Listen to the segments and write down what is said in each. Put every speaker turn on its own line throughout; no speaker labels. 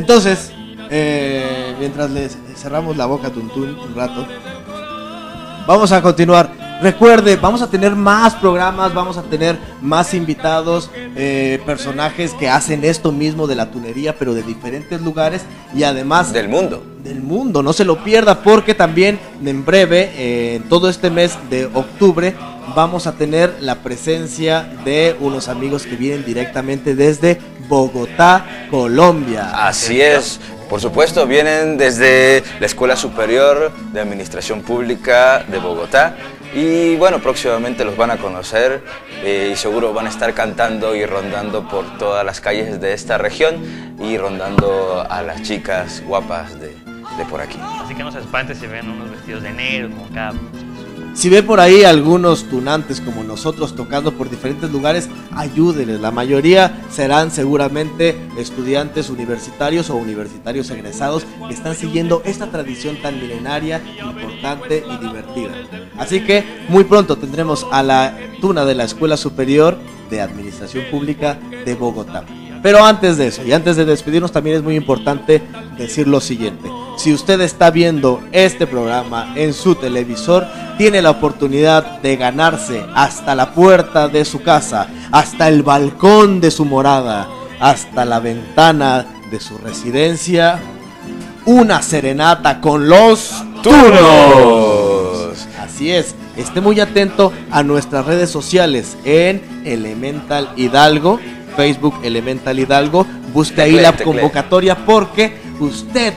Entonces, mientras les cerramos la boca a Tuntún un rato, vamos a continuar. Recuerde, vamos a tener más programas, vamos a tener más invitados, personajes que hacen esto mismo de la tunería, pero de diferentes lugares y además
del mundo.
Del mundo, no se lo pierda, porque también en breve, en todo este mes de octubre, vamos a tener la presencia de unos amigos que vienen directamente desde Bogotá, Colombia.
Así es. Por supuesto, vienen desde la Escuela Superior de Administración Pública de Bogotá y bueno, próximamente los van a conocer y seguro van a estar cantando y rondando por todas las calles de esta región y rondando a las chicas guapas de por aquí.
Así que no se espanten si ven unos vestidos de negro como acá.
Si ve por ahí algunos tunantes como nosotros tocando por diferentes lugares, ayúdenles. La mayoría serán seguramente estudiantes universitarios o universitarios egresados que están siguiendo esta tradición tan milenaria, importante y divertida. Así que muy pronto tendremos a la tuna de la Escuela Superior de Administración Pública de Bogotá. Pero antes de eso y antes de despedirnos, también es muy importante decir lo siguiente. Si usted está viendo este programa en su televisor, tiene la oportunidad de ganarse hasta la puerta de su casa, hasta el balcón de su morada, hasta la ventana de su residencia, una serenata con los tunos. Así es, esté muy atento a nuestras redes sociales en Elemental Hidalgo, Facebook Elemental Hidalgo, busque ahí la convocatoria porque usted,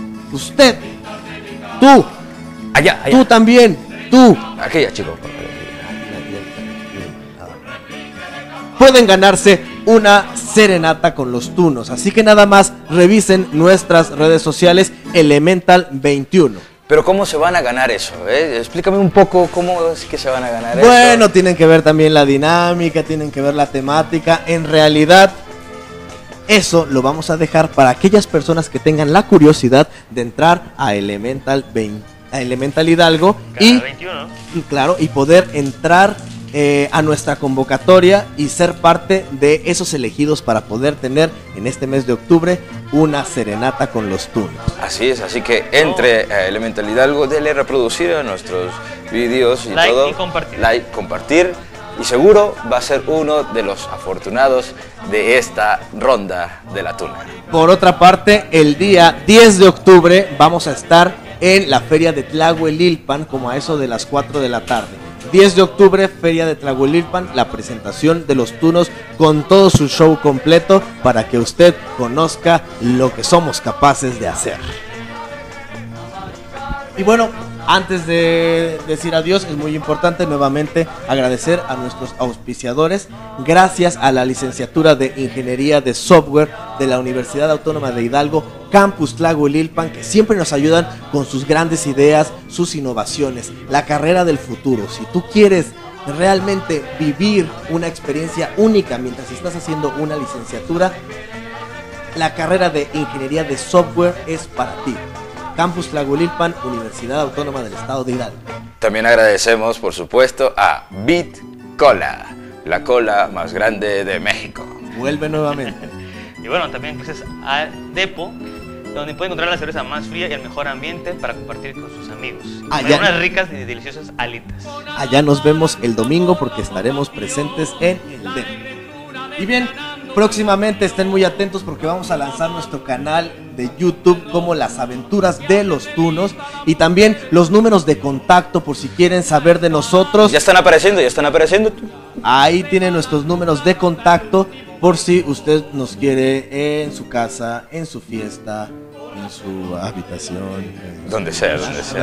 tú,
allá.
Tú también, tú.
Aquella, chico.
Pueden ganarse una serenata con los tunos. Así que nada más revisen nuestras redes sociales Elemental 21.
Pero ¿cómo se van a ganar eso? Explícame un poco cómo es que se van a ganar eso.
Bueno, tienen que ver también la dinámica, tienen que ver la temática. En realidad, eso lo vamos a dejar para aquellas personas que tengan la curiosidad de entrar a Elemental Hidalgo y
21.
Claro, y poder entrar a nuestra convocatoria y ser parte de esos elegidos para poder tener en este mes de octubre una serenata con los tunos.
Así es, así que entre a Elemental Hidalgo, dele reproducir a nuestros vídeos y
like
todo.
Y compartir.
Like, compartir. Y seguro va a ser uno de los afortunados de esta ronda de la tuna.
Por otra parte, el día 10 de octubre vamos a estar en la feria de Tlahuelilpan como a eso de las 4 de la tarde. 10 de octubre, feria de Tlahuelilpan, la presentación de los tunos con todo su show completo para que usted conozca lo que somos capaces de hacer. Y bueno, antes de decir adiós, es muy importante nuevamente agradecer a nuestros auspiciadores. Gracias a la licenciatura de Ingeniería de Software de la Universidad Autónoma de Hidalgo, Campus Tlahuelilpan, que siempre nos ayudan con sus grandes ideas, sus innovaciones, la carrera del futuro. Si tú quieres realmente vivir una experiencia única mientras estás haciendo una licenciatura, la carrera de Ingeniería de Software es para ti. Campus Tlahuelilpan, Universidad Autónoma del Estado de Hidalgo.
También agradecemos, por supuesto, a Bit Cola, la cola más grande de México.
Vuelve nuevamente.
Y bueno, también gracias a Depo, donde pueden encontrar la cerveza más fría y el mejor ambiente para compartir con sus amigos. Hay unas ricas y deliciosas alitas.
Allá nos vemos el domingo porque estaremos presentes en el Depo. Y bien, próximamente estén muy atentos porque vamos a lanzar nuestro canal de YouTube como Las Aventuras de los Tunos y también los números de contacto por si quieren saber de nosotros.
Ya están apareciendo.
Ahí tienen nuestros números de contacto por si usted nos quiere en su casa, en su fiesta, en su habitación.
Donde sea.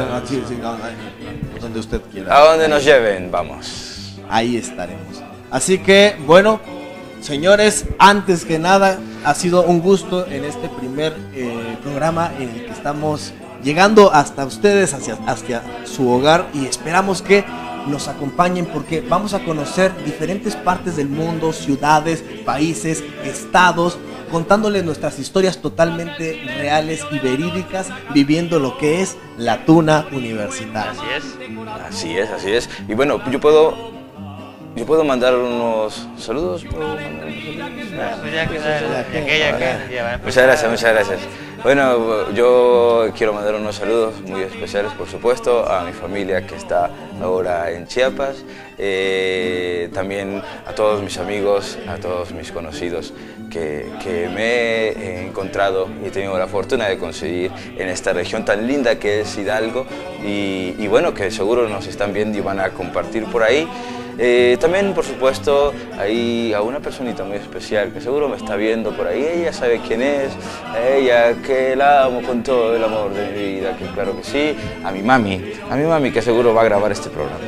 Donde usted quiera.
A donde nos lleven, vamos.
Ahí estaremos. Así que, bueno, señores, antes que nada, ha sido un gusto en este primer programa en el que estamos llegando hasta ustedes, hacia su hogar, y esperamos que nos acompañen porque vamos a conocer diferentes partes del mundo, ciudades, países, estados, contándoles nuestras historias totalmente reales y verídicas, viviendo lo que es la tuna universitaria.
Así es.
Así es. Y bueno, yo puedo ¿Yo puedo mandar unos saludos?
Pues ya que
Muchas gracias, muchas gracias. Bueno, yo quiero mandar unos saludos muy especiales, por supuesto, a mi familia que está ahora en Chiapas, también a todos mis amigos, a todos mis conocidos que me he encontrado y he tenido la fortuna de conseguir en esta región tan linda que es Hidalgo y bueno, que seguro nos están viendo y van a compartir por ahí. También, por supuesto, hay a una personita muy especial que seguro me está viendo por ahí. Ella sabe quién es, ella que la amo con todo el amor de mi vida, que claro que sí. A mi mami que seguro va a grabar este programa.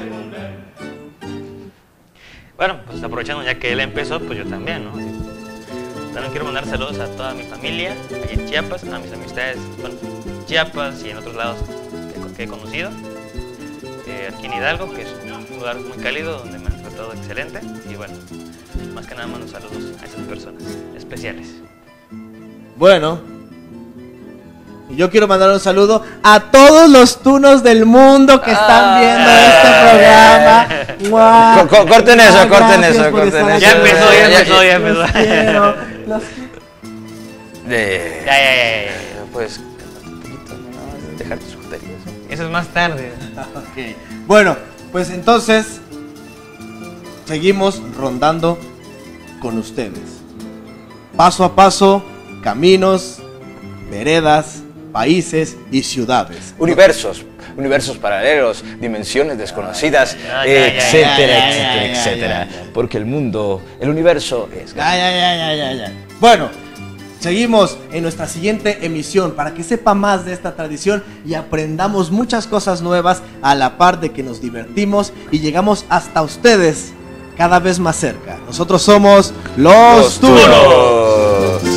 Bueno, pues aprovechando ya que él empezó, pues yo también, ¿no? También quiero mandar saludos a toda mi familia, allá en Chiapas, a mis amistades, bueno, en Chiapas y en otros lados que he conocido. Aquí en Hidalgo, que es un lugar muy cálido donde me han tratado excelente y bueno, más que nada mando saludos a esas personas especiales.
Bueno, yo quiero mandar un saludo a todos los tunos del mundo que están viendo este programa. ¡Wow!
Corten eso, corten eso.
Ya empezó.
Pues, dejar tus contenidos.
Eso es más tarde.
Okay. Bueno, pues entonces seguimos rondando con ustedes. Paso a paso, caminos, veredas, países y ciudades.
Universos paralelos, dimensiones desconocidas, etcétera. Porque el mundo, el universo es...
Bueno, seguimos en nuestra siguiente emisión para que sepa más de esta tradición y aprendamos muchas cosas nuevas a la par de que nos divertimos y llegamos hasta ustedes cada vez más cerca. Nosotros somos los Tunos.